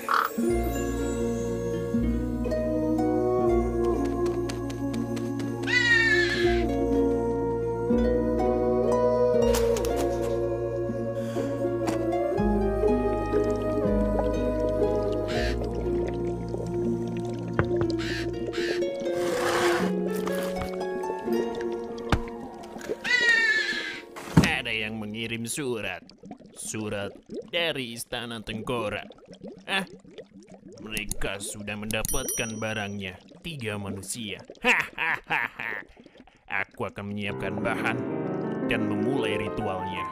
Ada yang mengirim surat. Surat dari Istana Tengkorak. Mereka sudah mendapatkan barangnya. 3 manusia. Hahaha. Aku akan menyiapkan bahan dan memulai ritualnya.